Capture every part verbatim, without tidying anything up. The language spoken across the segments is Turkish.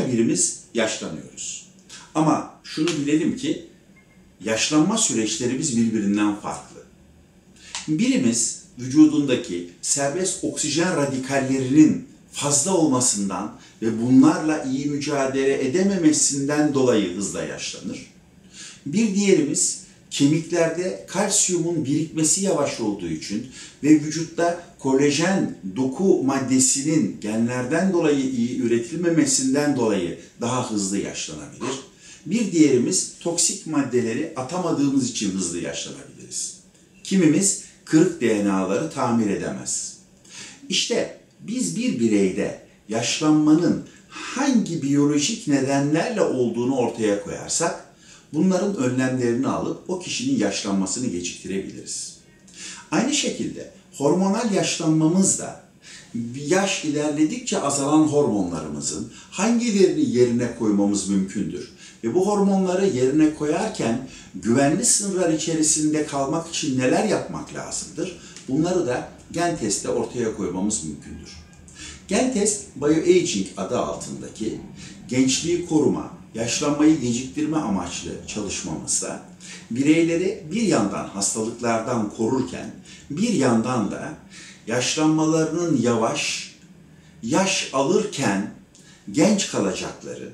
her birimiz yaşlanıyoruz. Ama şunu bilelim ki yaşlanma süreçlerimiz birbirinden farklı. Birimiz vücudundaki serbest oksijen radikallerinin fazla olmasından ve bunlarla iyi mücadele edememesinden dolayı hızla yaşlanır. Bir diğerimiz kemiklerde kalsiyumun birikmesi yavaş olduğu için ve vücutta kolajen doku maddesinin genlerden dolayı iyi üretilmemesinden dolayı daha hızlı yaşlanabilir. Bir diğerimiz toksik maddeleri atamadığımız için hızlı yaşlanabiliriz. Kimimiz kırık D N A'ları tamir edemez. İşte biz bir bireyde yaşlanmanın hangi biyolojik nedenlerle olduğunu ortaya koyarsak, bunların önlemlerini alıp o kişinin yaşlanmasını geciktirebiliriz. Aynı şekilde hormonal yaşlanmamız da yaş ilerledikçe azalan hormonlarımızın hangilerini yerine koymamız mümkündür. Ve bu hormonları yerine koyarken güvenli sınırlar içerisinde kalmak için neler yapmak lazımdır? Bunları da GenTest'te ortaya koymamız mümkündür. GenTest, Bioaging adı altındaki gençliği koruma, yaşlanmayı geciktirme amaçlı çalışmamızda bireyleri bir yandan hastalıklardan korurken bir yandan da yaşlanmalarının yavaş, yaş alırken genç kalacakları,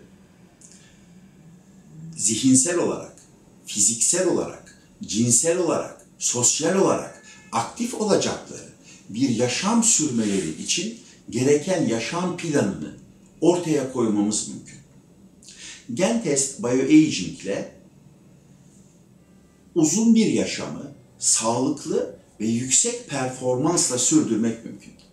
zihinsel olarak, fiziksel olarak, cinsel olarak, sosyal olarak aktif olacakları bir yaşam sürmeleri için gereken yaşam planını ortaya koymamız mümkün. GenTest Bioaging ile uzun bir yaşamı sağlıklı ve yüksek performansla sürdürmek mümkün.